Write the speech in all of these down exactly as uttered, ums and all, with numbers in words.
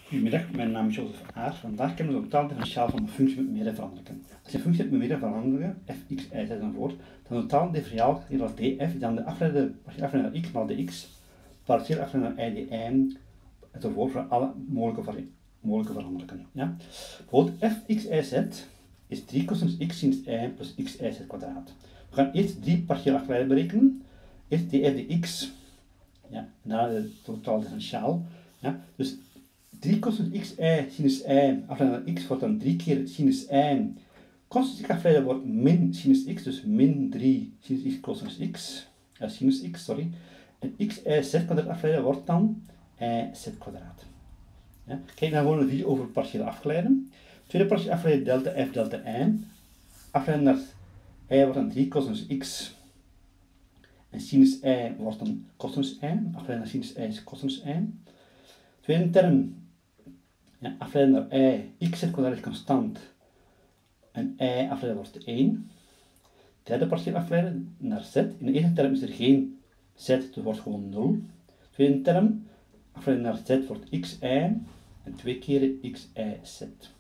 Goedemiddag, mijn naam is Jozef Aar. Vandaag kunnen we het totaal differentiaal van een functie met meerdere veranderen. Als je een functie hebt met meerdere veranderingen, f, x, y, z enzovoort, dan het totaal differentiaal hier als df is dan de afgeleide partiële afgeleide naar x maal dx, partiële afgeleide naar y dy enzovoort voor alle mogelijke, mogelijke veranderingen. Ja? Bijvoorbeeld f, x, y, z is drie cosinus x sinus y plus x, y, z kwadraat. We gaan eerst drie partiële afgeleiden berekenen. Eerst df dx, ja, en daarna het totaal differentiaal. Ja? Dus drie cosinus x, y, sinus y, afgeleid naar x wordt dan drie keer sinus y. Cosinus x afgeleid wordt min sinus x, dus min drie sinus x cosinus x. Ja, sinus x, sorry. En x, y, z kwadraat afgeleid wordt dan y, z kwadraat. Ja. Kijk dan gewoon een video over partiële afgeleiden. Tweede partiële afgeleide delta f delta y. Afgeleid naar y wordt dan drie cosinus x. En sinus y wordt dan cosinus y. Afgeleid naar sinus y is cosinus y. Tweede term. Ja, afgeleid naar y, x z kwadraat is constant en y afgeleid wordt één. Derde partiële afgeleide naar z. In de eerste term is er geen z, dus wordt gewoon nul. Tweede term, afgeleid naar z wordt xy en twee keer xy z.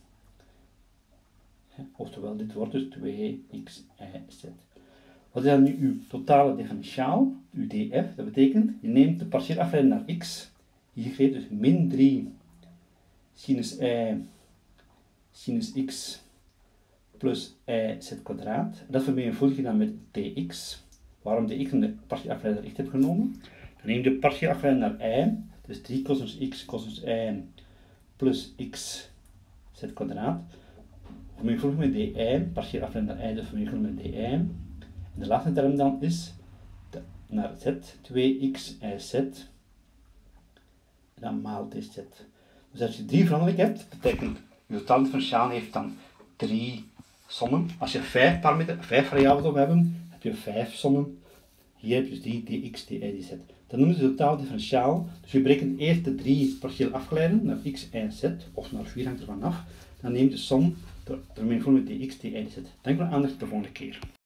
Ja, oftewel, dit wordt dus twee xy z. Wat is dan nu uw totale differentiaal, uw df? Dat betekent, je neemt de partiële afgeleide naar x, hier geeft dus min drie sinus y sinus x plus y z kwadraat. Dat vermenigvuldig je dan met dx. Waarom dx en de partiële afgeleide naar x heb genomen? Dan neem je de partiële afgeleide naar y, dus drie cosinus x cosinus y plus x z kwadraat. Vermenigvuldig met dy, partiële afgeleide naar y, dus vermenigvuldig met dy. En de laatste term dan is de, naar z, twee x y z en dan maal dz. Dus als je drie veranderingen hebt, betekent je totaal differentiaal heeft dan drie sommen. Als je vijf parameters, vijf variabelen wil hebben, heb je vijf sommen. Hier heb je dus die dx, dy, dz. Dat noemen ze totaal differentiaal. Dus je berekent eerst de drie partiële afgeleiden naar x, y, z, of naar vier hangt ervan af. Dan neem je de som, de vermenigvuldiging met dx, dy, dz. Dank voor de aandacht, tot de volgende keer.